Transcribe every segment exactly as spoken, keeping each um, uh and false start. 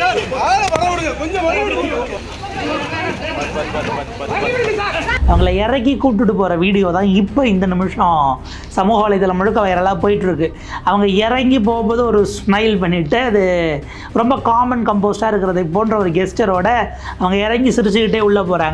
அவங்களை இறக்கி கூப்பிட்டுட்டு போகிற வீடியோ தான் இப்போ இந்த நிமிஷம் சமூக வலைதளம் முழுக்க வைரலாக போயிட்டுருக்கு. அவங்க இறங்கி போகும்போது ஒரு ஸ்மைல் பண்ணிவிட்டு அது ரொம்ப காமன் கம்போஸ்டாக இருக்கிறதை போன்ற ஒரு கெஸ்டரோட அவங்க இறங்கி சிரிச்சுக்கிட்டே உள்ளே போகிறாங்க.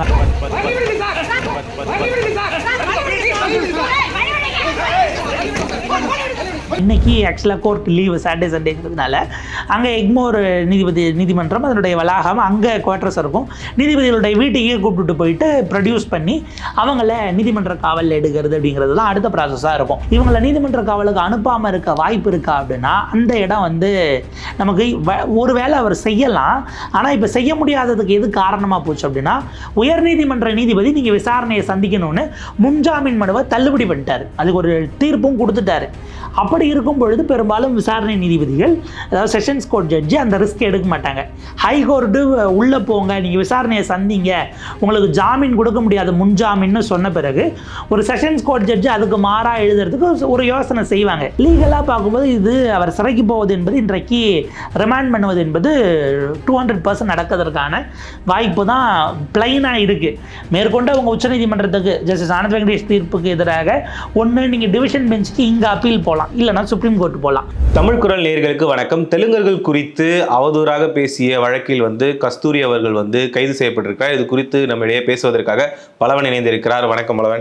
இன்றைக்கி ஆக்சுவலாக கோர்ட் லீவு சாட்டர்டே சண்டேங்கிறதுனால அங்கே எக்மோர் நீதிபதி நீதிமன்றம் அதனுடைய வளாகம் அங்கே குவார்ட்டர்ஸ் இருக்கும். நீதிபதிகளுடைய வீட்டுக்கே கூப்பிட்டு போயிட்டு ப்ரொடியூஸ் பண்ணி அவங்கள நீதிமன்ற காவலில் எடுக்கிறது அப்படிங்கிறது தான் அடுத்த ப்ராசஸாக இருக்கும். இவங்களை நீதிமன்ற காவலுக்கு அனுப்பாமல் இருக்க வாய்ப்பு இருக்கா அப்படின்னா அந்த இடம் வந்து நமக்கு ஒரு வேளை அவர் செய்யலாம். ஆனால் இப்போ செய்ய முடியாததுக்கு எது காரணமாக போச்சு அப்படின்னா உயர்நீதிமன்ற நீதிபதி நீங்கள் விசாரணையை சந்திக்கணும்னு முன்ஜாமீன் மனுவை தள்ளுபடி பண்ணிட்டார். அதுக்கு ஒரு தீர்ப்பும் கொடுத்துட்டாரு. அப்படி இருக்கும் பொழுது பெரும்பாலும் விசாரணை நீதிபதிகள் அதாவது செஷன்ஸ் கோர்ட் ஜட்ஜி அந்த ரிஸ்க் எடுக்க மாட்டாங்க. ஹைகோர்ட்டு உள்ளே போங்க, நீங்கள் விசாரணையை சந்திங்க, உங்களுக்கு ஜாமீன் கொடுக்க முடியாது முன்ஜாமீன்னு சொன்ன பிறகு ஒரு செஷன்ஸ் கோர்ட் ஜட்ஜி அதுக்கு மாறாக எழுதுறதுக்கு ஒரு யோசனை செய்வாங்க. லீகலாக பார்க்கும்போது இது அவர் சிறைக்கு போவது என்பது இன்றைக்கு ரிமாண்ட் பண்ணுவது என்பது டூ ஹண்ட்ரட் பர்சன்ட் நடக்கிறதுக்கான வாய்ப்பு தான் பிளைனாக இருக்குது. மேற்கொண்டு அவங்க உச்சநீதிமன்றத்துக்கு ஜஸ்டிஸ் ஆனந்த் வெங்கடேஷ் தீர்ப்புக்கு எதிராக ஒன்று நீங்கள் டிவிஷன் பெஞ்சுக்கு இங்கே அப்பீல் போகலாம், இல்லைனா சுப்ரீம் கோர்ட் போகலாம். தமிழ் குரல் நேயர்களுக்கு வணக்கம். தெலுங்கர்கள் குறித்து அவதூறாக பேசிய வழக்கில் வந்து கஸ்தூரி அவர்கள் வந்து கைது செய்யப்பட்டிருக்கிறார். இது குறித்து நம்மிடையே பேசுவதற்காக பலவன் இணைந்திருக்கிறார். வணக்கம் பலவன்.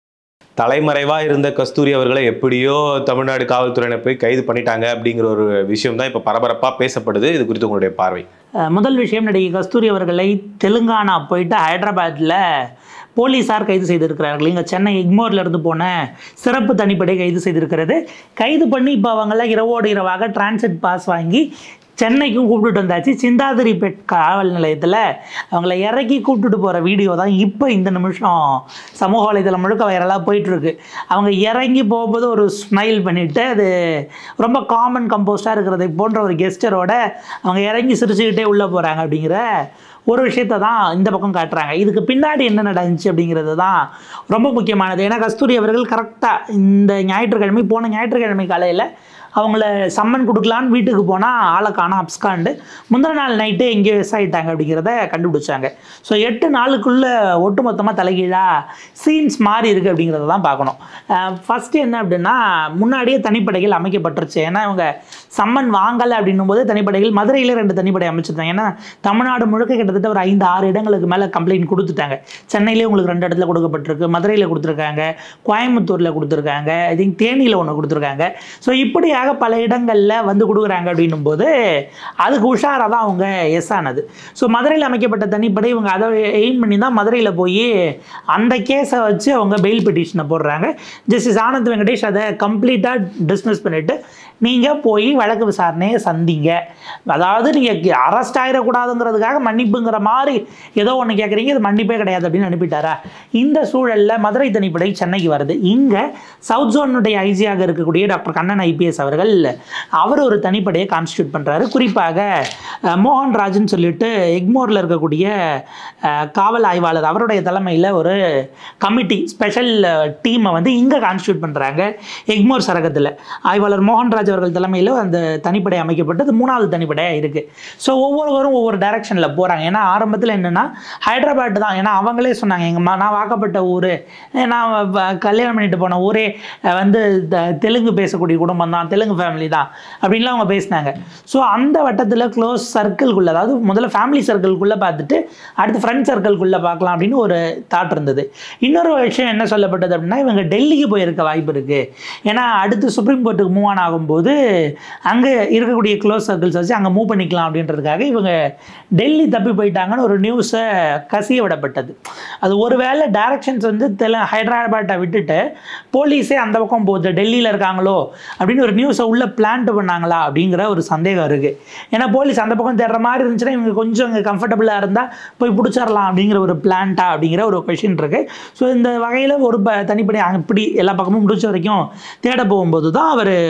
தலைமறைவாக இருந்த கஸ்தூரி அவர்களை எப்படியோ தமிழ்நாடு காவல்துறையினர் போய் கைது பண்ணிட்டாங்க அப்படிங்கிற ஒரு விஷயம் தான் இப்போ பரபரப்பாக பேசப்படுது. இது குறித்து உங்களுடைய பார்வை? முதல் விஷயம், நடிகை கஸ்தூரி அவர்களை தெலுங்கானா போயிட்டு ஹைதராபாத்தில் போலீஸார் கைது செய்திருக்கிறார்கள். இங்கே சென்னை எக்மோரில் இருந்து போன சிறப்பு தனிப்படை கைது செய்திருக்கிறது. கைது பண்ணி இப்போ அவங்கள இரவோடு இரவாக டிரான்சிட் பாஸ் வாங்கி சென்னைக்கும் கூப்பிட்டுட்டு வந்தாச்சு. சிந்தாதிரிப்பேட் காவல் நிலையத்தில் அவங்கள இறக்கி கூப்பிட்டுட்டு போகிற வீடியோ தான் இப்போ இந்த நிமிஷம் சமூக வலைதளம் முழுக்க வைரலாக போயிட்டுருக்கு. அவங்க இறங்கி போகும்போது ஒரு ஸ்மைல் பண்ணிவிட்டு அது ரொம்ப காமன் கம்போஸ்டாக இருக்கிறதை போன்ற ஒரு கெஸ்டரோட அவங்க இறங்கி சிரிச்சுக்கிட்டே உள்ளே போகிறாங்க அப்படிங்கிற ஒரு விஷயத்தை தான் இந்த பக்கம் காட்டுறாங்க. இதுக்கு பின்னாடி என்ன நடந்துச்சு அப்படிங்கிறது தான் ரொம்ப முக்கியமானது. ஏன்னா கஸ்தூரி அவர்கள் கரெக்டாக இந்த ஞாயிற்றுக்கிழமை போன ஞாயிற்றுக்கிழமை காலையில் அவங்கள சம்மன் கொடுக்கலான்னு வீட்டுக்கு போனால் ஆளை காணோம், அப்ஸ்காண்டு. முந்தின நாள் நைட்டு எங்கேயோ மிஸ் ஆகிட்டாங்க அப்படிங்கிறத கண்டுபிடிச்சாங்க. ஸோ எட்டு நாளுக்குள்ளே ஒட்டு மொத்தமாக தலைகீழாக சீன்ஸ் மாறி இருக்குது அப்படிங்கிறத தான் பார்க்கணும். ஃபஸ்ட்டு என்ன அப்படின்னா முன்னாடியே தனிப்படைகள் அமைக்கப்பட்டுருச்சு. ஏன்னா இவங்க சம்மன் வாங்கலை அப்படின்னும் போது தனிப்படைகள் மதுரையில் ரெண்டு தனிப்படை அமைச்சிருந்தாங்க. ஏன்னா தமிழ்நாடு முழுக்க கிட்டத்தட்ட ஒரு ஐந்து ஆறு இடங்களுக்கு மேலே கம்ப்ளைண்ட் கொடுத்துட்டாங்க. சென்னையிலே உங்களுக்கு ரெண்டு இடத்துல கொடுக்கப்பட்டிருக்கு, மதுரையில் கொடுத்துருக்காங்க, கோயம்புத்தூரில் கொடுத்துருக்காங்க, ஐ திங்க் தேனியில் ஒன்று கொடுத்துருக்காங்க. ஸோ இப்படி பல இடங்களில் வந்து கொடுக்குறாங்க அப்படின்னும் போது அதுக்கு உஷாராக தான் அவங்க எஸ் ஆனது. ஸோ மதுரையில் அமைக்கப்பட்ட தனிப்படை இவங்க அதை எய்ம் பண்ணி தான் மதுரையில் போய் அந்த கேஸை வச்சு அவங்க பெயில் பெட்டிஷனை போடுறாங்க. ஜஸ்டிஸ் ஆனந்த் வெங்கடேஷ் அதை கம்ப்ளீட்டாக டிஸ்மிஸ் பண்ணிவிட்டு நீங்கள் போய் வழக்கு விசாரணையை சந்திங்க, அதாவது நீங்கள் அரெஸ்ட் ஆகிடக்கூடாதுங்கிறதுக்காக மன்னிப்புங்கிற மாதிரி ஏதோ ஒன்று கேட்குறீங்க, இது மன்னிப்பே கிடையாது அப்படின்னு அனுப்பிட்டாரா. இந்த சூழலில் மதுரை தனிப்படை சென்னைக்கு வருது. இங்கே சவுத் ஜோனுடைய ஐஜியாக இருக்கக்கூடிய டாக்டர் கண்ணன் ஐபிஎஸ் அவர்கள் அவர் ஒரு தனிப்படையை கான்ஸ்டியூட் பண்ணுறாரு. குறிப்பாக மோகன் ராஜ்னு சொல்லிட்டு எக்மோரில் இருக்கக்கூடிய காவல் ஆய்வாளர் அவருடைய தலைமையில் ஒரு கமிட்டி ஸ்பெஷல் டீமை வந்து இங்கே கான்ஸ்டியூட் பண்ணுறாங்க. எக்மோர் சரகத்தில் ஆய்வாளர் மோகன்ராஜ் அவர்கள் தலைமையில் அந்த தனிப்படை அமைக்கப்பட்டது மூணாவது தனிப்படையாக இருக்குது. ஸோ ஒவ்வொருவரும் ஒவ்வொரு டைரக்ஷனில் போகிறாங்க. ஏன்னா ஆரம்பத்தில் என்னென்னா ஹைதராபாத் தான், ஏன்னா அவங்களே சொன்னாங்க எங்கள் நான் வாக்கப்பட்ட ஊர், நான் கல்யாணம் பண்ணிட்டு போன ஊரே வந்து தெலுங்கு பேசக்கூடிய குடும்பம் தான், தெலுங்கு ஃபேமிலி தான் அப்படின்லாம் அவங்க பேசினாங்க. ஸோ அந்த வட்டத்தில் க்ளோஸ் சர்க்கிள்குள்ளே, அதாவது முதல்ல ஃபேமிலி சர்க்கிள்குள்ளே பார்த்துட்டு அடுத்து ஃப்ரெண்ட் சர்க்கிள்குள்ளே பார்க்கலாம் அப்படின்னு ஒரு தாட் இருந்தது. இன்னொரு விஷயம் என்ன சொல்லப்பட்டது அப்படின்னா இவங்க டெல்லிக்கு போயிருக்க வாய்ப்பு இருக்குது. ஏன்னா அடுத்து சுப்ரீம் கோர்ட்டுக்கு மூவ் ஆன் ஆகும்போது அங்கே இருக்கக்கூடிய க்ளோஸ் சர்க்கிள்ஸ் வச்சு அங்கே மூவ் பண்ணிக்கலாம் அப்படின்றதுக்காக இவங்க டெல்லி தப்பி போயிட்டாங்கன்னு ஒரு நியூஸை கசிய விடப்பட்டது. அது ஒருவேளை டைரக்ஷன்ஸ் வந்து தெல ஹைதராபாட்டை விட்டுட்டு போலீஸே அந்த பக்கம் போகுது, டெல்லியில் இருக்காங்களோ அப்படின்னு ஒரு நியூஸை உள்ளே பிளான்ட் பண்ணாங்களா அப்படிங்கிற ஒரு சந்தேகம் இருக்குது. ஏன்னா போலீஸ் அந்த பக்கம் தேடுற மாதிரி இருந்துச்சுன்னா இவங்க கொஞ்சம் இங்கே கம்ஃபர்டபுளாக இருந்தால் போய் பிடிச்சிடலாம் அப்படிங்கிற ஒரு பிளான்ட்டா அப்படிங்கிற ஒரு கொஷின் இருக்குது. ஸோ இந்த வகையில் ஒரு ப தனிப்படை அப்படி எல்லா பக்கமும் முடிச்ச வரைக்கும் தேட போகும்போது தான் அவர் மோகன்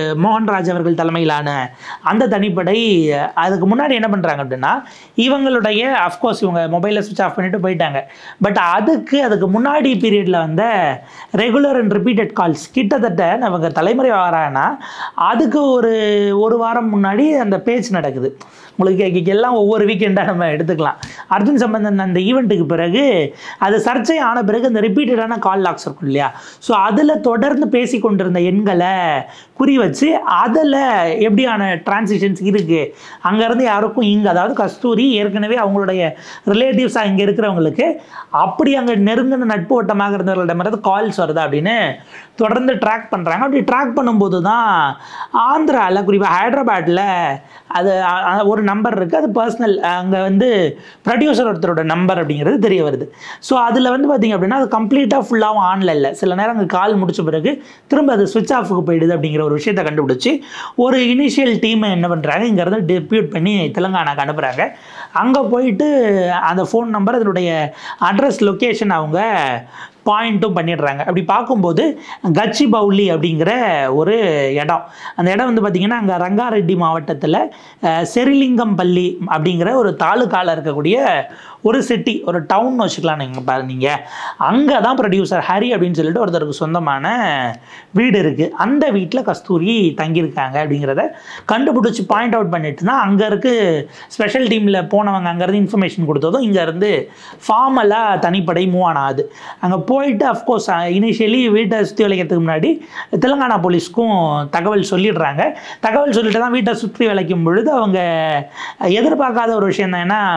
அருண்ராஜ் அவர்கள் தலைமையிலான அந்த தனிப்படை அதுக்கு முன்னாடி என்ன பண்ணுறாங்க அப்படின்னா இவங்களுடைய அஃப்கோர்ஸ் இவங்க மொபைலை சுவிட்ச் ஆஃப் பண்ணிட்டு போயிட்டாங்க. பட் அதுக்கு அதுக்கு முன்னாடி பீரியடில் வந்த ரெகுலர் அண்ட் ரிப்பீட்டட் கால்ஸ் கிட்டத்தட்ட அவங்க தலைமுறை வரானா அதுக்கு ஒரு ஒரு வாரம் முன்னாடி அந்த பேச்சு நடக்குது. உங்களுக்கு எல்லாம் ஒவ்வொரு வீக்கெண்டாக நம்ம எடுத்துக்கலாம். அர்ஜுன் சம்பந்தன் அந்த ஈவெண்ட்டுக்கு பிறகு அது சர்ச்சை ஆன பிறகு அந்த ரிப்பீட்டடான கால் லாக்ஸ் இருக்கும் இல்லையா, ஸோ அதில் தொடர்ந்து பேசி கொண்டிருந்த எண்களை குறி வச்சு அதில் எப்படியான டிரான்சிஷன்ஸ் இருக்குது அங்கேருந்து யாருக்கும் இங்கே, அதாவது கஸ்தூரி ஏற்கனவே அவங்களுடைய ரிலேட்டிவ்ஸாக இங்கே இருக்கிறவங்களுக்கு அப்படி அங்கே நெருங்கின நட்பு வட்டமாக இருந்தவர்களிடமிருந்து கால்ஸ் வருதா அப்படின்னு தொடர்ந்து ட்ராக் பண்ணுறாங்க. அப்படி ட்ராக் பண்ணும்போது தான் ஆந்திராவில் குறிப்பாக ஹைதராபாத்தில் அது ஒரு நம்பர் இருக்குது, அது பர்சனல், அங்கே வந்து ப்ரொடியூசர் ஒருத்தரோட நம்பர் அப்படிங்கிறது தெரிய வருது. ஸோ அதில் வந்து பார்த்திங்க அப்படின்னா அது கம்ப்ளீட்டாக ஃபுல்லாகவும் ஆனில் இல்லை, சில நேரம் அங்கே கால் முடிச்ச பிறகு திரும்ப அது ஸ்விட்ச் ஆஃபுக்கு போயிடுது அப்படிங்கிற ஒரு விஷயத்தை கண்டுபிடிச்சி ஒரு இனிஷியல் டீமை என்ன பண்ணுறாங்க இங்கேருந்து டெப்யூட் பண்ணி தெலுங்கானாக்கு அனுப்புகிறாங்க. அங்கே போயிட்டு அந்த ஃபோன் நம்பர் அதனுடைய அட்ரஸ் லொக்கேஷன் அவங்க பாயிண்ட்டும் பண்ணிடுறாங்க. அப்படி பார்க்கும்போது கச்சிபவுலி அப்படிங்கிற ஒரு இடம், அந்த இடம் வந்து பார்த்திங்கன்னா அங்கே ரங்காரெட்டி மாவட்டத்தில் செரிலிங்கம்பள்ளி அப்படிங்கிற ஒரு தாலுக்காவில் இருக்கக்கூடிய ஒரு சிட்டி, ஒரு டவுன் வச்சுக்கலாம் நீங்கள் பாரு. நீங்கள் அங்கே தான் ப்ரொடியூசர் ஹரி அப்படின்னு சொல்லிட்டு ஒருத்தருக்கு சொந்தமான வீடு இருக்குது. அந்த வீட்டில் கஸ்தூரி தங்கியிருக்காங்க அப்படிங்கிறத கண்டுபிடிச்சி பாயிண்ட் அவுட் பண்ணிட்டு தான் அங்கே இருக்கு ஸ்பெஷல் டீமில் போனவங்க அங்கேருந்து இன்ஃபர்மேஷன் கொடுத்ததும் இங்கேருந்து ஃபார்மலாக தனிப்படை மூவ் ஆனாது. அங்கே போயிட்டு அஃப்கோர்ஸ் இனிஷியலி வீட்டை சுற்றி வளைக்கிறதுக்கு முன்னாடி தெலுங்கானா போலீஸ்க்கும் தகவல் சொல்லிடுறாங்க. தகவல் சொல்லிட்டு தான் வீட்டை சுற்றி வளைக்கும் பொழுது அவங்க எதிர்பார்க்காத ஒரு விஷயம் தான். ஏன்னா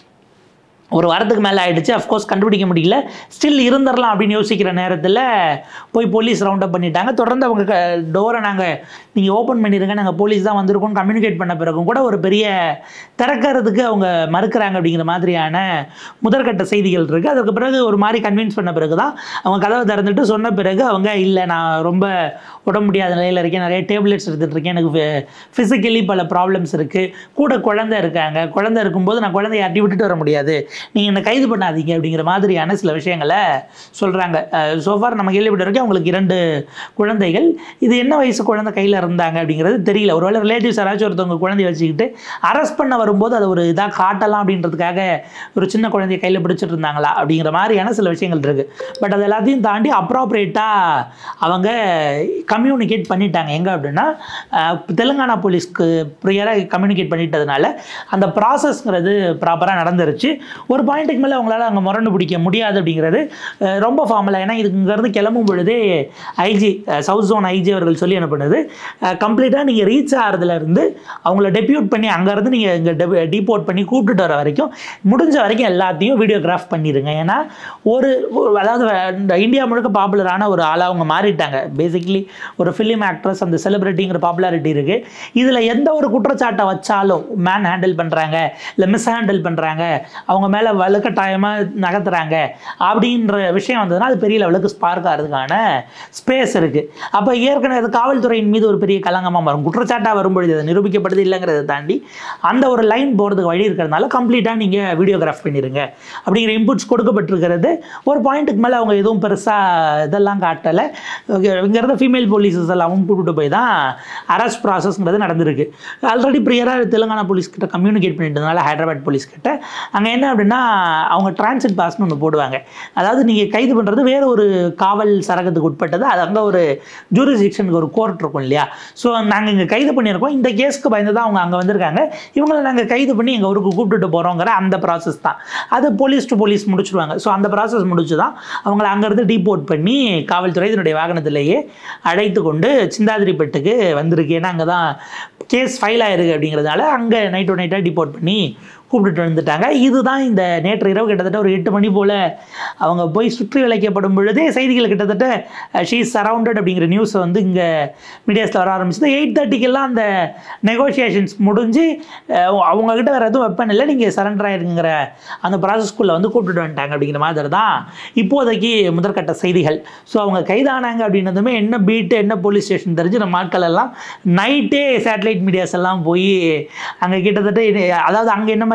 ஒரு வாரத்துக்கு மேலே ஆகிடுச்சு, அஃப்கோர்ஸ் கண்டுபிடிக்க முடியல, ஸ்டில் இருந்துடலாம் அப்படின்னு யோசிக்கிற நேரத்தில் போய் போலீஸ் ரவுண்ட் அப் பண்ணிட்டாங்க. தொடர்ந்து அவங்க க டோரை நாங்கள் நீங்கள் ஓப்பன் பண்ணிடுங்க, நாங்கள் போலீஸ் தான் வந்திருக்கோம் கம்யூனிகேட் பண்ண பிறகும் கூட ஒரு பெரிய திறக்கிறதுக்கு அவங்க மறுக்கிறாங்க அப்படிங்கிற மாதிரியான முதற்கட்ட செய்திகள் இருக்குது. அதுக்கு பிறகு ஒரு மாதிரி கன்வின்ஸ் பண்ண பிறகு தான் அவங்க கதவை திறந்துட்டு சொன்ன பிறகு அவங்க இல்லை நான் ரொம்ப உடம்பு முடியாத நிலையில் இருக்கேன், நிறைய டேப்லெட்ஸ் எடுத்துகிட்டு இருக்கேன், எனக்கு ஃபிசிக்கலி பல ப்ராப்ளம்ஸ் இருக்குது, கூட குழந்தை இருக்காங்க, குழந்தை இருக்கும்போது நான் குழந்தைய அட்டி விட்டுட்டு வர முடியாது, நீங்கள் என்னை கைது பண்ணாதீங்க அப்படிங்கிற மாதிரியான சில விஷயங்களை சொல்கிறாங்க. சோஃபார் நம்ம கேள்விப்பட்ட வரைக்கும் அவங்களுக்கு இரண்டு குழந்தைகள். இது என்ன வயசு குழந்தை கையில் இருந்தாங்க அப்படிங்கிறது தெரியல. ஒருவேளை ரிலேட்டிவ்ஸ் யாராச்சும் ஒருத்தவங்க குழந்தைய வச்சுக்கிட்டு அரெஸ்ட் பண்ண வரும்போது அதை ஒரு இதாக காட்டலாம் அப்படின்றதுக்காக ஒரு சின்ன குழந்தைய கையில் பிடிச்சிட்டு இருந்தாங்களா அப்படிங்கிற மாதிரியான சில விஷயங்கள் இருக்குது. பட் அது எல்லாத்தையும் தாண்டி அப்ராப்ரேட்டாக அவங்க கம்யூனிகேட் பண்ணிட்டாங்க. எங்கே அப்படின்னா தெலுங்கானா போலீஸ்க்கு ப்ரியராக கம்யூனிகேட் பண்ணிட்டதுனால அந்த ப்ராசஸ்ங்கிறது ப்ராப்பராக நடந்துருச்சு. ஒரு பாயிண்ட்டுக்கு மேலே அவங்களால அங்கே முரண்டு பிடிக்க முடியாது அப்படிங்கிறது ரொம்ப ஃபார்மலாக. ஏன்னா இது இங்கேருந்து கிளம்பும் பொழுதே ஐஜி சவுத் ஜோன் ஐஜி அவர்கள் சொல்லி அனுப்புனது கம்ப்ளீட்டாக நீங்கள் ரீச் ஆகிறதுலேருந்து அவங்கள டெப்யூட் பண்ணி அங்கேருந்து நீங்கள் இங்கே டெ டிபோர்ட் பண்ணி கூப்பிட்டுட்டு வர வரைக்கும் முடிஞ்ச வரைக்கும் எல்லாத்தையும் வீடியோகிராஃப் பண்ணிடுங்க. ஏன்னா ஒரு அதாவது இந்தியா முழுக்க பாப்புலரான ஒரு ஆளாக அவங்க மாறிட்டாங்க. பேசிக்லி ஒரு ஃபிலிம் ஆக்ட்ரஸ், அந்த செலிபிரிட்டிங்கிற பாப்புலாரிட்டி இருக்குது. இதில் எந்த ஒரு குற்றச்சாட்டை வச்சாலும் மேன் ஹேண்டில் பண்ணுறாங்க இல்லை மிஸ் ஹேண்டில் பண்ணுறாங்க, அவங்க மேலே வலுக்கட்டாயமாக நகர்த்துறாங்க அப்படின்ற விஷயம் வந்ததுன்னா அது பெரிய லெவலுக்கு ஸ்பார்க் ஆகிறதுக்கான ஸ்பேஸ் இருக்குது. அப்போ ஏற்கனவே அது காவல்துறையின் மீது ஒரு பெரிய கலங்கமாக வரும். குற்றச்சாட்டாக வரும்பொழுது அதை நிரூபிக்கப்படுது இல்லைங்கிறத தாண்டி அந்த ஒரு லைன் போகிறதுக்கு வழி இருக்கிறதுனால கம்ப்ளீட்டாக நீங்கள் வீடியோகிராஃப் பண்ணிடுங்க அப்படிங்கிற இன்புட்ஸ் கொடுக்கப்பட்டிருக்கிறது. ஒரு பாயிண்ட்டுக்கு மேலே அவங்க எதுவும் பெருசாக இதெல்லாம் காட்டலை. இங்கிறத ஃபீமேல் போலீஸஸ் எல்லாம் கூப்பிட்டு போய் தான் அரெஸ்ட் ப்ராசஸ்ங்கிறது நடந்திருக்கு. ஆல்ரெடி ப்ரியராக தெலுங்கானா போலீஸ்கிட்ட கம்யூனிகேட் பண்ணிட்டதுனால ஹைதராபாத் போலீஸ்கிட்ட அங்கே என்ன அப்படின்னா அவங்க டிரான்சிட் பாஸ்ன்னு ஒன்று போடுவாங்க. அதாவது நீங்கள் கைது பண்ணுறது வேறு ஒரு காவல் சரகத்துக்கு உட்பட்டது, அது அங்கே ஒரு ஜூரிஸ்டிக்ஷனுக்கு ஒரு கோர்ட் இருக்கும் இல்லையா. ஸோ நாங்கள் இங்கே கைது பண்ணியிருக்கோம், இந்த கேஸ்க்கு பயந்து தான் அவங்க அங்கே வந்திருக்காங்க, இவங்களை நாங்கள் கைது பண்ணி எங்கள் ஊருக்கு கூப்பிட்டுட்டு போகிறோங்கிற அந்த ப்ராசஸ் தான். அது போலீஸ் டு போலீஸ் முடிச்சுடுவாங்க. ஸோ அந்த ப்ராசஸ் முடிச்சு தான் அவங்களை அங்கேருந்து டீபோர்ட் பண்ணி காவல்துறை இதனுடைய வாகனத்திலேயே அழைத்து கொண்டு சிந்தாதிரிப்பட்டுக்கு வந்திருக்கு. ஏன்னா அங்கே தான் கேஸ் ஃபைல் ஆயிருக்கு அப்படிங்கிறதால அங்கே நைட் டு நைட்டாக டிபோர்ட் பண்ணி கூப்பிட்டுட்டு வந்துட்டாங்க. இதுதான் இந்த நேற்று இரவு கிட்டத்தட்ட ஒரு எட்டு மணி போல் அவங்க போய் சுற்றி வளைக்கப்படும் பொழுதே செய்திகள் கிட்டத்தட்ட ஷீ இஸ் சரவுண்டட் அப்படிங்கிற நியூஸ் வந்து இங்கே மீடியாஸில் வர ஆரம்பிச்சது. எயிட் தேர்ட்டிக்கெல்லாம் அந்த நெகோஷியேஷன்ஸ் முடிஞ்சு அவங்கக்கிட்ட வேறு எதுவும் வெப்பன் இல்லை, நீங்கள் சரண்டர் ஆகிருங்கிற அந்த ப்ராசஸ்குள்ளே வந்து கூப்பிட்டுட்டு வந்துட்டாங்க அப்படிங்கிற மாதிரி தான் இப்போதைக்கு முதற்கட்ட செய்திகள். ஸோ அவங்க கைதானாங்க அப்படின்னதுமே என்ன பீட்டு என்ன போலீஸ் ஸ்டேஷன் தெரிஞ்சு நம்ம ஆட்கள் எல்லாம் நைட்டே சேட்டலைட் மீடியாஸ் எல்லாம் போய் அங்கே கிட்டத்தட்ட அதாவது அங்கே என்ன மாதிரி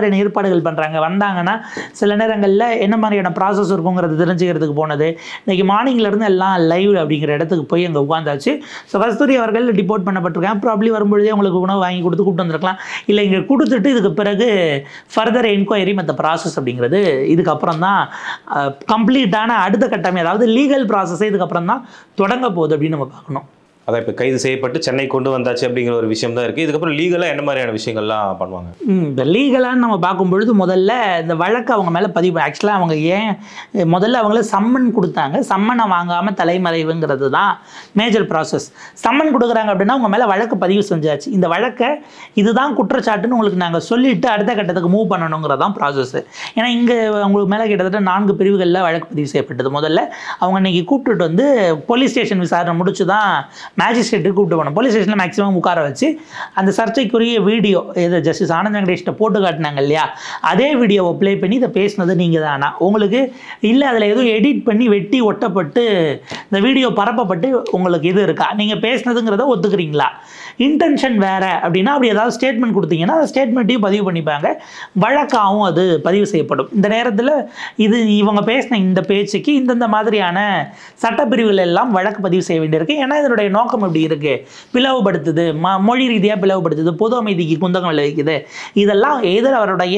மாதிரியான ஏற்பாடுகள் பண்ணுறாங்க, வந்தாங்கன்னா சில நேரங்களில் என்ன மாதிரியான ப்ராசஸ் இருக்குங்கிறது தெரிஞ்சுக்கிறதுக்கு போனது. இன்றைக்கி மார்னிங்லேருந்து எல்லாம் லைவ் அப்படிங்கிற இடத்துக்கு போய் அங்கே உட்காந்தாச்சு. ஸோ கஸ்தூரி அவர்கள் டிபோர்ட் பண்ணப்பட்டிருக்காங்க. ப்ராப்ளி வரும்பொழுதே உங்களுக்கு உணவு வாங்கி கொடுத்து கூப்பிட்டு வந்திருக்கலாம், இல்லை இங்கே கொடுத்துட்டு இதுக்கு பிறகு ஃபர்தர் என்கொயரி மற்ற ப்ராசஸ் அப்படிங்கிறது இதுக்கப்புறம் தான் கம்ப்ளீட்டான அடுத்த கட்டமே, அதாவது லீகல் ப்ராசஸே இதுக்கப்புறம் தான் தொடங்க போகுது அப்படின்னு நம்ம பார்க்கணும். அதான் இப்போ கைது செய்யப்பட்டு சென்னை கொண்டு வந்தாச்சு அப்படிங்கிற ஒரு விஷயம் தான் இருக்குது. இதுக்கப்புறம் லீகலாக என்ன மாதிரியான விஷயங்கள்லாம் பண்ணுவாங்க? இந்த லீகலான்னு நம்ம பார்க்கும்பொழுது முதல்ல இந்த வழக்கு அவங்க மேலே பதிவு, ஆக்சுவலாக அவங்க ஏன் முதல்ல அவங்கள சம்மன் கொடுத்தாங்க, சம்மனை வாங்காமல் தலைமறைவுங்கிறது தான் மேஜர் ப்ராசஸ். சம்மன் கொடுக்குறாங்க அப்படின்னா அவங்க மேலே வழக்கு பதிவு செஞ்சாச்சு. இந்த வழக்கை இதுதான் குற்றச்சாட்டுன்னு உங்களுக்கு நாங்கள் சொல்லிவிட்டு அடுத்த கட்டத்துக்கு மூவ் பண்ணணுங்கிறது தான் ப்ராசஸ். ஏன்னா இங்கே அவங்களுக்கு மேலே கிட்டத்தட்ட நான்கு பிரிவுகளில் வழக்கு பதிவு செய்யப்பட்டது. முதல்ல அவங்க இன்றைக்கி கூப்பிட்டுட்டு வந்து போலீஸ் ஸ்டேஷன் விசாரணை முடிச்சு தான் மேஜிஸ்ட்ரேட்டுக்கு கூப்பிட்டு போனோம். போலீஸ் ஸ்டேஷனில் மேக்ஸிமம் உட்கார வச்சு அந்த சர்ச்சைக்குரிய வீடியோ இது ஜஸ்டிஸ் ஆனந்த் வெங்கடேஷ்ட போட்டு காட்டினாங்க இல்லையா, அதே வீடியோவை ப்ளே பண்ணி இதை பேசினது நீங்கள் தானா, உங்களுக்கு இல்லை அதில் எதுவும் எடிட் பண்ணி வெட்டி ஒட்டப்பட்டு இந்த வீடியோ பரப்பப்பட்டு உங்களுக்கு இது இருக்கா, நீங்கள் பேசினதுங்கிறத ஒத்துக்கிறீங்களா, இன்டென்ஷன் வேறு அப்படின்னா அப்படி ஏதாவது ஸ்டேட்மெண்ட் கொடுத்தீங்கன்னா அந்த ஸ்டேட்மெண்ட்டையும் பதிவு பண்ணிப்பாங்க, வழக்காகவும் அது பதிவு செய்யப்படும். இந்த நேரத்தில் இது இவங்க பேசின இந்த பேச்சுக்கு இந்தந்த மாதிரியான சட்டப்பிரிவுகள் எல்லாம் வழக்கு பதிவு செய்ய வேண்டியிருக்கு. ஏன்னா இதனுடைய நோக்கம் எப்படி இருக்குது, பிளவுபடுத்துது, ம மொழி ரீதியாக பிளவுபடுத்துது, பொது அமைதிக்கு குந்தகம் விளைவிக்குது, இதெல்லாம் எதிர் அவருடைய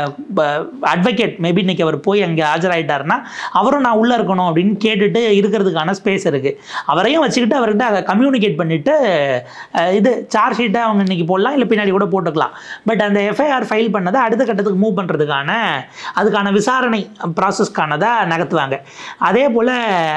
அட்வொகேட் மேபி இன்னைக்கு அவர் போய் அங்கே ஆஜராயிட்டாருன்னா அவரும் நான் உள்ளே இருக்கணும் அப்படின்னு கேட்டுட்டு இருக்கிறதுக்கான ஸ்பேஸ் இருக்குது. அவரையும் வச்சுக்கிட்டு அவர்கிட்ட அதை கம்யூனிகேட் பண்ணிவிட்டு இது சார்ஜ் ஷீட்டை அவங்க இன்றைக்கி போடலாம், இல்லை பின்னாடி கூட போட்டுக்கலாம். பட் அந்த எஃப்ஐஆர் ஃபைல் பண்ணதை அடுத்த கட்டத்துக்கு மூவ் பண்ணுறதுக்கான அதுக்கான விசாரணை ப்ராசஸ்க்கானதாக நகர்த்துவாங்க. அதே போல்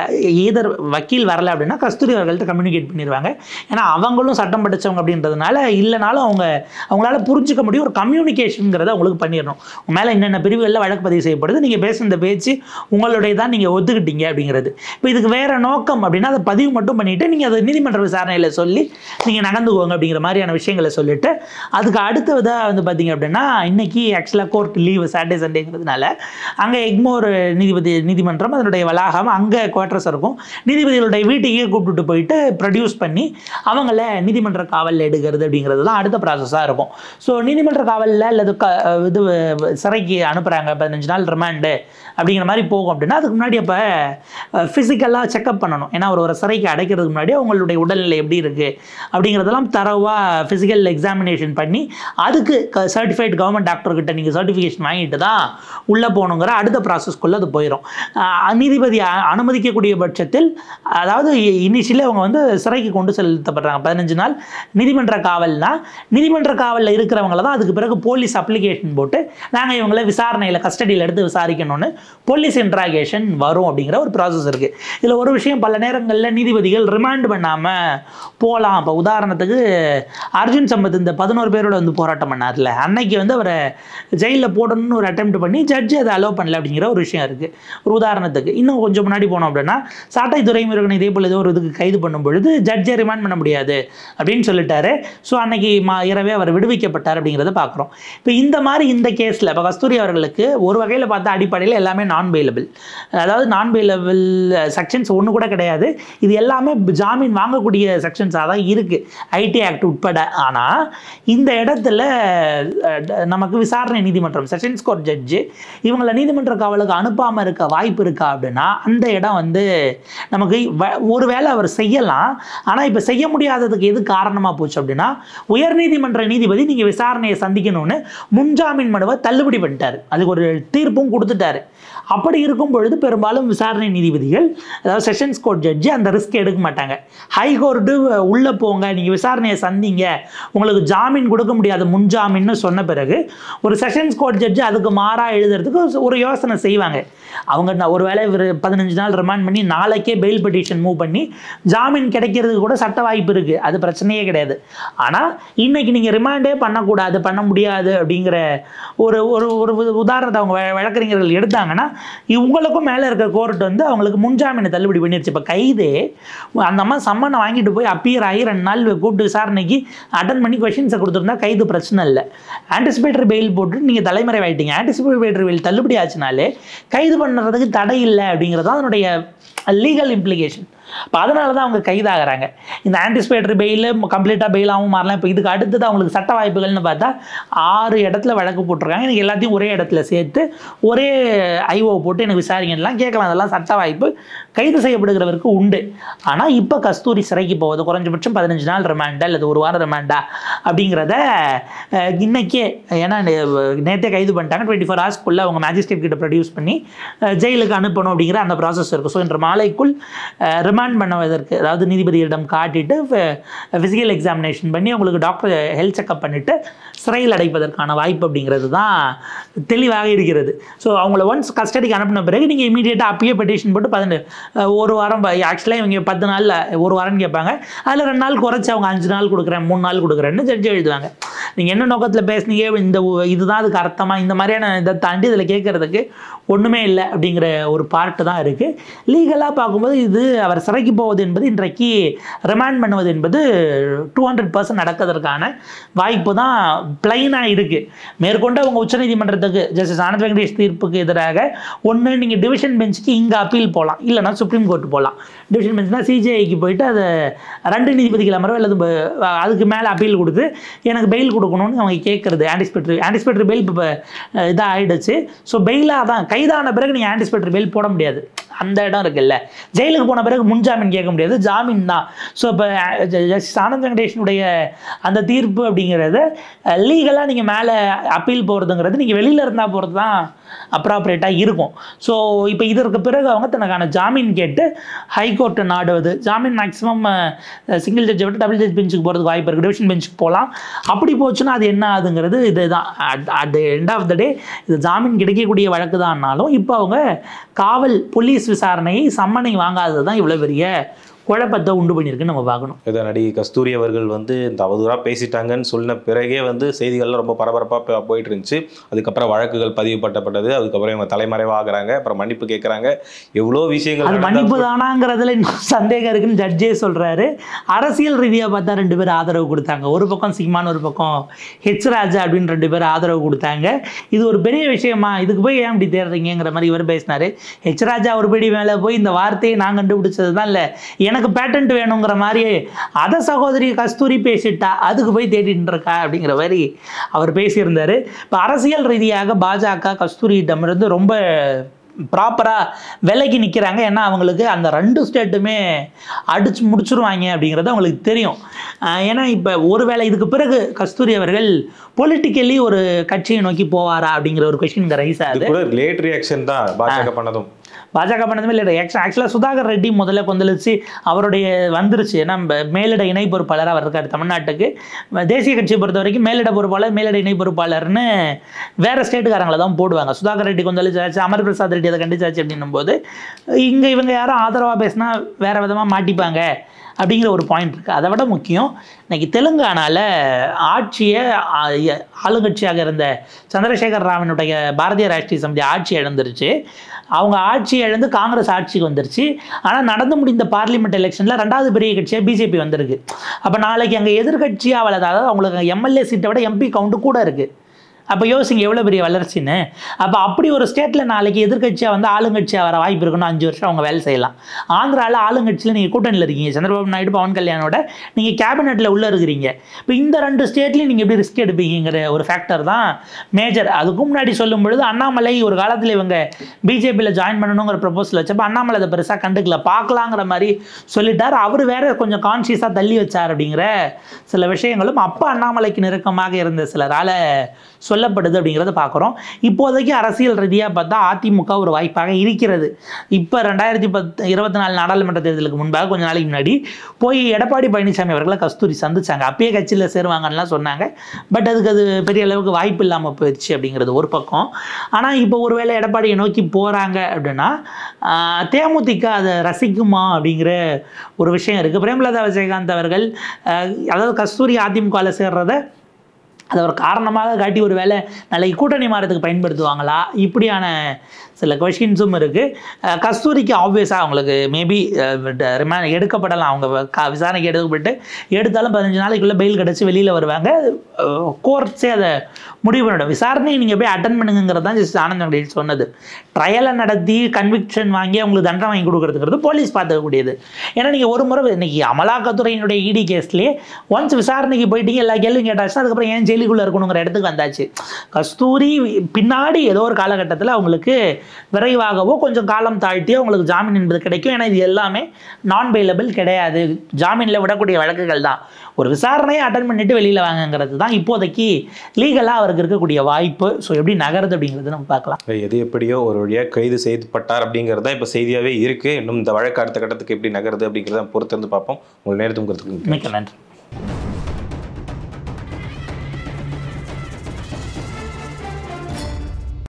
ஈதர் வக்கீல் வரலை அப்படின்னா கஸ்தூரி அவர்கள்ட்ட கம்யூனிகேட் பண்ணிடுவாங்க. ஏன்னா அவங்களும் சட்டம் படித்தவங்க அப்படின்றதுனால இல்லைனாலும் அவங்க அவங்களால புரிஞ்சிக்க முடியும், ஒரு கம்யூனிகேஷனுங்கிறத அவங்களுக்கு பண்ணிடணும். மேலே என்னென்ன பிரிவுகளில் வழக்கு பதிவு செய்யப்படுது, நீங்கள் பேசுகிற இந்த பேச்சு உங்களுடைய தான் நீங்கள் ஒத்துக்கிட்டீங்க அப்படிங்கிறது. இப்போ இதுக்கு வேறு நோக்கம் அப்படின்னா அதை பதிவு மட்டும் பண்ணிவிட்டு நீங்கள் அதை நீதிமன்ற விசாரணையில் சொல்லி நீங்கள் நடந்துக்குவாங்க அப்படிங்கிற மாதிரியான விஷயங்களை சொல்லிவிட்டு அதுக்கு அடுத்ததாக வந்து பார்த்தீங்க அப்படின்னா இன்றைக்கி ஆக்சுவலாக கோர்ட் லீவு சாட்டர்டே சண்டேங்கிறதுனால அங்கே எக்மோர் நீதிபதி நீதிமன்றம் அதனுடைய வளாகம் அங்கே குவார்டர்ஸ் இருக்கும், நீதிபதிகளுடைய வீட்டுக்கே கூப்பிட்டு போயிட்டு ப்ரொடியூஸ் பண்ணி அவங்கள நீதிமன்ற காவலில் எடுக்கிறது அப்படிங்கிறது தான் அடுத்த ப்ராசஸாக இருக்கும். ஸோ நீதிமன்ற காவலில் அல்லது க இது சிறைக்கு அனுப்புகிறாங்க, பதினஞ்சு நாள் ரிமாண்டு அப்படிங்கிற மாதிரி போகும் அப்படின்னா அதுக்கு முன்னாடி அப்போ ஃபிசிக்கலாக செக்அப் பண்ணணும். ஏன்னா ஒரு ஒரு சிறைக்கு அடைக்கிறதுக்கு முன்னாடி அவங்களுடைய உடல்நிலை எப்படி இருக்குது அப்படிங்கிறதெல்லாம் தரவாக ஃபிசிக்கல் எக்ஸாமினேஷன் பண்ணி அதுக்கு சர்டிஃபைட் கவர்மெண்ட் டாக்டர்கிட்ட நீங்கள் சர்டிஃபிகேஷன் வாங்கிட்டு தான் உள்ளே போகணுங்கிற அடுத்த ப்ராசஸ்க்குள்ளே அது போயிடும். நீதிபதி அனுமதிக்கக்கூடிய பட்சத்தில் அதாவது இனிஷியலி அவங்க வந்து சிறைக்கு கொண்டு செலுத்தப்படுறாங்க. பதினஞ்சு நாள் நீதிமன்ற காவல்னா நீதிமன்ற காவலில் இருக்கிறவங்கள தான் அதுக்கு பிறகு போலீஸ் அப்ளிகேஷன் போட்டு நாங்கள் இவங்களை விசாரணையில் கஸ்டடியில் எடுத்து விசாரிக்கணும்னு போலீஸ் இன்ட்ராகேஷன் வரும் அப்படிங்கிற ஒரு ப்ராசஸ் இருக்குது. இதில் ஒரு விஷயம், பல நேரங்களில் நீதிபதிகள் ரிமாண்ட் பண்ணாமல் போகலாம். இப்போ உதாரணத்துக்கு அர்ஜுன் சம்பத் இந்த பதினோரு பேரோட வந்து போராட்டம் பண்ணார்ல, அன்னைக்கு வந்து அவரை ஜெயிலில் போடணும்னு ஒரு அட்டெம்ப்ட் பண்ணி ஜட்ஜி அதை அலோவ் பண்ணல அப்படிங்கிற ஒரு விஷயம் இருக்குது. ஒரு உதாரணத்துக்கு இன்னும் கொஞ்சம் முன்னாடி போனோம் அப்படின்னா சாட்டை துரைமுருகன் இதே போல் ஏதோ ஒரு இதுக்கு கைது பண்ணும் பொழுது ஜட்ஜை ரிமாண்ட் பண்ண முடியாது அப்படின்னு சொல்லிட்டாரு. ஸோ அன்னைக்கு மா இரவே அவர் விடுவிக்கப்பட்டார் அப்படிங்கிறத பார்க்குறோம். இப்போ இந்த மாதிரி இந்த கேஸில் இப்போ கஸ்தூரி அவர்களுக்கு ஒரு வகையில் பார்த்தா அடிப்படையில் எல்லாமே நான் பெயிலபிள், அதாவது நான் பெயிலபிள் செக்ஷன்ஸ் ஒன்று கூட கிடையாது, இது எல்லாமே ஜாமீன் வாங்கக்கூடிய செக்ஷன்ஸாக தான் இருக்குது ஐடி ஆக்ட் உட்பட. ஆனால் இந்த இடத்துல நமக்கு விசாரணை நீதிமன்றம் செஷன்ஸ் கோர்ட் ஜட்ஜு இவங்களை நீதிமன்ற காவலுக்கு அனுப்பாமல் இருக்க வாய்ப்பு இருக்கா அப்படின்னா அந்த இடம் வந்து நமக்கு ஒருவேளை அவர் செய்யலாம். ஆனால் இப்போ செய்ய முடியாததுக்கு எது காரணமாக போச்சு அப்படின்னா உயர்நீதிமன்ற நீதிபதி நீங்கள் விசாரணையை சந்திக்கணும்னு முன்ஜாமீன் மனுவை தள்ளுபடி பண்ணிட்டார், அதுக்கு ஒரு தீர்ப்பும் கொடுத்துட்டாரு. அப்படி இருக்கும் பொழுது பெரும்பாலும் விசாரணை நீதிபதிகள் அதாவது செஷன்ஸ் கோர்ட் ஜட்ஜி அந்த ரிஸ்க் எடுக்க மாட்டாங்க. ஹைகோர்ட்டு உள்ளே போங்க, நீங்கள் விசாரணையை சந்திங்க, உங்களுக்கு ஜாமீன் கொடுக்க முடியாது முன்ஜாமீன்னு சொன்ன பிறகு ஒரு செஷன்ஸ் கோர்ட் ஜட்ஜி அதுக்கு மாறாக எழுதுறதுக்கு ஒரு யோசனை செய்வாங்க. அவங்க ஒரு வேளை பதினஞ்சு நாள் ரிமாண்ட் பண்ணி நாளைக்கே பெயில் பெட்டிஷன் மூவ் பண்ணி ஜாமீன் கிடைக்கிறதுக்கு கூட சட்ட வாய்ப்பு இருக்குது, அது பிரச்சனையே கிடையாது. ஆனால் இன்னைக்கு நீங்கள் ரிமாண்டே பண்ணக்கூடாது, பண்ண முடியாது அப்படிங்கிற ஒரு ஒரு உதாரணத்தை அவங்க வழக்கறிஞர்கள் எடுத்தாங்கன்னா இவங்களுக்கும் மேலே இருக்க கோர்ட் வந்து அவங்களுக்கு முன்ஜாமீனை தள்ளுபடி பண்ணிடுச்சு. இப்போ கைதே அந்த அம்மா சம்மனை வாங்கிட்டு போய் அப்பியர் ஆகி ரெண்டு நாள் கூப்பிட்டு விசாரணைக்கு அட்டன் பண்ணி கொஸ்டின்ஸை கொடுத்துருந்தா கைது பிரச்சனை இல்லை. ஆன்டிசிபேட்டரி பெயில் போட்டு நீங்கள் தலைமறை ஆகிட்டீங்க, ஆன்டிசிபேட்டரி பெயில் தள்ளுபடி ஆச்சுனாலே கைது பண்ணுறதுக்கு தடை இல்லை அப்படிங்கிறது தான் அதனுடைய லீகல் இம்ப்ளிகேஷன். இப்போ அதனால தான் அவங்க கைதாகிறாங்க. இந்த ஆன்டிசிபேட்டரி பெயில் கம்ப்ளீட்டாக பெயிலாகவும் மாறலாம். இப்போ இதுக்கு அடுத்தது அவங்களுக்கு சட்ட வாய்ப்புகள்னு பார்த்தா ஆறு இடத்துல வழக்கு போட்டிருக்காங்க. எனக்கு எல்லாத்தையும் ஒரே இடத்துல சேர்த்து ஒரே ஐஓ போட்டு எனக்கு விசாரிங்கலாம் கேட்கலாம். அதெல்லாம் சட்ட வாய்ப்பு கைது செய்யப்படுகிறவருக்கு உண்டு. ஆனால் இப்போ கஸ்தூரி சிறைக்கு போவது குறைஞ்சபட்சம் பதினஞ்சு நாள் ரிமாண்டா அல்லது ஒரு வாரம் ரிமாண்டா அப்படிங்கிறத இன்னைக்கே, ஏன்னா நேற்றே கைது பண்ணிட்டாங்க, டுவெண்ட்டி ஃபோர் ஹவர்ஸ்க்குள்ளே அவங்க மேஜிஸ்ட்ரேட் கிட்ட ப்ரொடியூஸ் பண்ணி ஜெயிலுக்கு அனுப்பணும் அப்படிங்கிற அந்த ப்ராசஸ் இருக்குது. ஸோ இன்று மாலைக்குள் ரிமாண்ட் பண்ணுவதற்கு, அதாவது நீதிபதியிடம் காட்டிட்டு ஃபிசிக்கல் எக்ஸாமினேஷன் பண்ணி அவங்களுக்கு டாக்டர் ஹெல்த் செக்அப் பண்ணிவிட்டு சிறையில் அடைப்பதற்கான வாய்ப்பு அப்படிங்கிறது தான் தெளிவாக இருக்கிறது. ஸோ அவங்கள ஒன்ஸ் கஸ்டடிக்கு அனுப்பின பிறகு நீங்கள் இமீடியட்டாக அப்பயே பெட்டிஷன் போட்டு பதினெட்டு ஒரு வாரம், ஆக்சுவலாக இவங்க பத்து நாளில் ஒரு வாரம்னு கேட்பாங்க. அதில் ரெண்டு நாள் குறைச்சி அவங்க அஞ்சு நாள் கொடுக்குறேன் மூணு நாள் கொடுக்குறேன்னு ஜட்ஜி எழுதுவாங்க. நீங்கள் என்ன நோக்கத்தில் பேசுனீங்க, இந்த இதுதான் அதுக்கு அர்த்தமாக, இந்த மாதிரியான இதை தாண்டி இதில் கேட்குறதுக்கு ஒன்றுமே இல்லை அப்படிங்கிற ஒரு பார்ட்டு தான் இருக்குது. லீகலாக பார்க்கும்போது இது அவர் சிறைக்கு போவது என்பது, இன்றைக்கு ரிமாண்ட் பண்ணுவது என்பது டூ ஹண்ட்ரட் பர்சன்ட் நடக்கிறதுக்கான வாய்ப்பு தான் பிளைனாக இருக்குது. மேற்கொண்டு அவங்க உச்சநீதிமன்றத்துக்கு ஜஸ்டிஸ் ஆனந்த் வெங்கடேஷ் தீர்ப்புக்கு எதிராக ஒன்று நீங்கள் டிவிஷன் பெஞ்சுக்கு இங்கே அப்பீல் போகலாம், இல்லைனா சுப்ரீம் கோர்ட்டு போகலாம். டிவிஷன் பெஞ்ச்னா சிஜிஐக்கு போயிட்டு அதை ரெண்டு நீதிபதிகள் அமர்வு அல்லது அதுக்கு மேலே அப்பீல் கொடுத்து எனக்கு பெயில் கொடுக்கணும்னு அவங்க கேட்குறது. ஆன்டிசிபேட்டரி ஆன்டிசிபேட்டரி பெயில் இப்போ இதாக ஆகிடுச்சு. ஸோ பெயிலாக தான் கைதான பிறகு நீங்கள் ஆன்டிசிபேட்டரி பெயில் போட முடியாது. அந்த இடம் இருக்குல்ல, ஜெயிலுக்கு போன பிறகு முன்ஜாமீன் கேட்க முடியாது, ஜாமீன் தான். ஸோ இப்போ ஜஸ்டிஸ் ஆனந்த் வெங்கடேஷனுடைய அந்த தீர்ப்பு அப்படிங்கிறது லீகலாக நீங்கள் மேலே அப்பீல் போகிறதுங்கிறது நீங்கள் வெளியில் இருந்தால் போகிறது தான் அப்ராப்ரேட்டாக இருக்கும். ஸோ இப்போ இதற்கு பிறகு அவங்க தனக்கான ஜாமீன் கேட்டு ஹைகோர்ட்டை நாடுவது, ஜாமீன் மேக்ஸிமம் சிங்கிள் ஜட்ஜை விட்டு டபுள் ஜட்ஜ் பெஞ்சுக்கு போகிறதுக்கு வாய்ப்பு இருக்குது, டிவிஷன் பெஞ்சுக்கு போகலாம். அப்படி போச்சுன்னா அது என்ன ஆகுதுங்கிறது இதுதான். At the end of the day இது ஜாமீன் கிடைக்கக்கூடிய வழக்கு தான்னாலும் இப்போ அவங்க காவல் போலீஸ் விசாரணையை சம்மனை வாங்காதது தான் இவ்வளோ பெரிய குழப்பத்தை உண்டு பண்ணியிருக்குன்னு நம்ம பார்க்கணும். இதை நடிகை கஸ்தூரி அவர்கள் வந்து இந்த அவதூறாக பேசிட்டாங்கன்னு சொன்ன பிறகே வந்து செய்திகள்லாம் ரொம்ப பரபரப்பாக போயிட்டு இருந்துச்சு. அதுக்கப்புறம் வழக்குகள் பதிவு பட்டப்பட்டது. அதுக்கப்புறம் இவங்க தலைமறைவாகிறாங்க, அப்புறம் மன்னிப்பு கேட்குறாங்க. எவ்வளோ விஷயங்கள். அது மன்னிப்பு தானாங்கிறதுல இன்னும் சந்தேகம் இருக்குன்னு ஜட்ஜே சொல்கிறாரு. அரசியல் ரீதியாக பார்த்தா ரெண்டு பேர் ஆதரவு கொடுத்தாங்க. ஒரு பக்கம் சீமான், ஒரு பக்கம் ஹெச் ராஜா அப்படின்னு ரெண்டு பேர் ஆதரவு கொடுத்தாங்க. இது ஒரு பெரிய விஷயமா, இதுக்கு போய் ஏன் இப்படி தேடுறீங்கிற மாதிரி இவர் பேசினார். ஹெச் ராஜா ஒரு படி மேலே போய் இந்த வார்த்தையை நான் கண்டுபிடிச்சது தான் இல்லை, எனக்கு பேட்டன்ட் வேணுங்கிற மாதிரி அதை சகோதரி கஸ்தூரி பேசிட்டா அதுக்கு போய் தேடிட்டு இருக்கா அப்படிங்கிற மாதிரி அவர் பேசியிருந்தார். இப்போ அரசியல் ரீதியாக பாஜக கஸ்தூரியிடமிருந்து ரொம்ப ப்ராப்பராக விலைக்கு நிற்கிறாங்க. ஏன்னா அவங்களுக்கு அந்த ரெண்டு ஸ்டேட்டுமே அடிச்சு முடிச்சுருவாங்க அப்படிங்கிறது அவங்களுக்கு தெரியும். ஏன்னா இப்போ ஒருவேளை இதுக்கு பிறகு கஸ்தூரி அவர்கள் பொலிட்டிக்கலி ஒரு கட்சியை நோக்கி போவாரா அப்படிங்கிற ஒரு கொஸ்டின் இங்கே ரைஸ் ஆகுது. லேட் ரியாக்ஷன் தான் பாஜக பண்ணதும். பாஜக பண்ணதுமே இல்லை. ஆக்சுவலாக சுதாகர் ரெட்டி முதல்ல கொந்தளிச்சு அவருடைய வந்துருச்சு. ஏன்னா மேலிட இணை பொறுப்பாளர் அவர் இருக்கார் தமிழ்நாட்டுக்கு. தேசிய கட்சியை பொறுத்த வரைக்கும் மேலிட பொறுப்பாளர், மேலிட இணை பொறுப்பாளர்னு வேறு ஸ்டேட்டுக்காரங்களை தான் போடுவாங்க. சுதாகர் ரெட்டி கொந்தளிச்சாச்சு, அமர் பிரசாத் ரெட்டி அதை கண்டிச்சாச்சு அப்படின்னும் போது இங்கே இவங்க யாரும் ஆதரவாக பேசினா வேறு விதமாக மாட்டிப்பாங்க அப்படிங்கிற ஒரு பாயிண்ட் இருக்குது. அதை விட முக்கியம், இன்றைக்கி தெலுங்கானாவில் ஆட்சியை ஆளுங்கட்சியாக இருந்த சந்திரசேகர் ராவனுடைய பாரதிய ராஷ்டிரிய சமிதி ஆட்சி இழந்துருச்சு. அவங்க ஆட்சி இழந்து காங்கிரஸ் ஆட்சிக்கு வந்துருச்சு. ஆனால் நடந்து முடிந்த பார்லிமெண்ட் எலெக்ஷனில் ரெண்டாவது பெரிய கட்சியாக பிஜேபி வந்திருக்கு. அப்போ நாளைக்கு அங்கே எதிர்கட்சியாக வளர்ந்து, அதாவது அவங்களுக்கு எம்எல்ஏ சீட்டை விட எம்பி கவுண்ட்டு கூட இருக்குது. அப்போ யோசிங்க எவ்வளோ பெரிய வளர்ச்சின்னு. அப்போ அப்படி ஒரு ஸ்டேட்டில் நாளைக்கு எதிர்கட்சியாக வந்து ஆளுங்கட்சியாக வர வாய்ப்பு இருக்குன்னு அஞ்சு வருஷம் அவங்க வேலை செய்யலாம். ஆந்திராவில் ஆளுங்கட்சியில் நீங்கள் கூட்டணியில் இருக்கீங்க, சந்திரபாபு நாயுடு பவன் கல்யாணோட நீங்கள் கேபினெட்டில் உள்ளே இருக்கிறீங்க. இப்போ இந்த ரெண்டு ஸ்டேட்லேயும் நீங்கள் எப்படி ரிஸ்க் எடுப்பீங்கிற ஒரு ஃபேக்டர் தான் மேஜர். அதுக்கும் முன்னாடி சொல்லும் பொழுது அண்ணாமலை ஒரு காலத்தில் இவங்க பிஜேபியில் ஜாயின் பண்ணணுங்கிற ப்ரப்போசல் வச்சப்போ அண்ணாமலை அதை பெருசாக கண்டுக்கல, பார்க்கலாங்கிற மாதிரி சொல்லிட்டார். அவர் வேற கொஞ்சம் கான்ஷியஸாக தள்ளி வச்சார் அப்படிங்கிற சில விஷயங்களும் அப்போ அண்ணாமலைக்கு நெருக்கமாக இருந்த சிலரால் சொல்லப்படுது அப்படிங்கிறத பார்க்குறோம். இப்போதைக்கு அரசியல் ரீதியாக பார்த்தா அதிமுக ஒரு வாய்ப்பாக இருக்கிறது. இப்போ ரெண்டாயிரத்தி பத்து இருபத்தி நாலு நாடாளுமன்ற தேர்தலுக்கு முன்பாக கொஞ்ச நாளைக்கு முன்னாடி போய் எடப்பாடி பழனிசாமி அவர்களை கஸ்தூரி சந்திச்சாங்க. அப்பயே கட்சியில் சேருவாங்கலாம் சொன்னாங்க. பட் அதுக்கு அது பெரிய அளவுக்கு வாய்ப்பு இல்லாமல் போயிடுச்சு அப்படிங்கிறது ஒரு பக்கம். ஆனால் இப்போ ஒருவேளை எடப்பாடியை நோக்கி போகிறாங்க அப்படின்னா தேமுதிக அதை ரசிக்குமா அப்படிங்கிற ஒரு விஷயம் இருக்குது. பிரேமலதா விஜயகாந்த் அவர்கள் அதாவது கஸ்தூரி அதிமுகவில் சேர்றதை அதை ஒரு காரணமாக காட்டி ஒரு வேளை நாளைக்கு கூட்டணி மாறதுக்கு பயன்படுத்துவாங்களா, இப்படியான சில கொஷின்ஸும் இருக்குது. கஸ்தூரிக்கு ஆப்வியஸாக அவங்களுக்கு மேபி ரிமாண்ட் எடுக்கப்படலாம், அவங்க கா விசாரணைக்கு எடுக்கப்பட்டு எடுத்தாலும் பதினஞ்சு நாளைக்குள்ளே பெயில் கிடச்சி வெளியில் வருவாங்க. கோர்ட்ஸே அதை முடிவு பண்ணிடும். விசாரணை நீங்கள் போய் அட்டன் பண்ணுங்கிறது தான் ஜஸ்ட் ஆனந்த் வெங்கடேஷ் சொன்னது. ட்ரையலை நடத்தி கன்விக்ஷன் வாங்கி அவங்களுக்கு தண்டனை வாங்கி கொடுக்கறதுங்கிறது போலீஸ் பார்த்துக்கக்கூடியது. ஏன்னா நீங்கள் ஒரு முறை இன்னைக்கு அமலாக்கத்துறையினுடைய இடி கேஸ்லேயே ஒன்ஸ் விசாரணைக்கு போயிட்டீங்க, எல்லா கேள்வியும் கேட்டாச்சுன்னா அதுக்கப்புறம் ஏன் ஜெயிலுக்குள்ளே இருக்கணுங்கிற இடத்துக்கு வந்தாச்சு. கஸ்தூரி பின்னாடி ஏதோ ஒரு காலகட்டத்தில் அவங்களுக்கு விரைவாகவோ கொஞ்சம் காலம் தாழ்த்தியோ அவங்களுக்கு ஜாமீன் என்பது கிடைக்கும். ஏன்னா இது எல்லாமே நான் பெயிலபிள் கிடையாது, ஜாமீனில் விடக்கூடிய வழக்குகள் தான். ஒரு விசாரணையை அட்டன் பண்ணிட்டு வெளியில் வாங்கங்கிறது தான் இப்போதைக்கு லீகலாக அவருக்கு இருக்கக்கூடிய வாய்ப்பு. ஸோ எப்படி நகருது அப்படிங்கிறது நம்ம பார்க்கலாம். எது எப்படியோ ஒரு வழியாக கைது செய்யப்பட்டார் அப்படிங்கிறது தான் இப்போ செய்தியாகவே இருக்குது. இன்னும் இந்த வழக்கு அடுத்த கட்டத்துக்கு எப்படி நகருது அப்படிங்கிறத பொறுத்திருந்து பார்ப்போம். உங்கள் நேரத்துக்கு மிக்க நன்றி.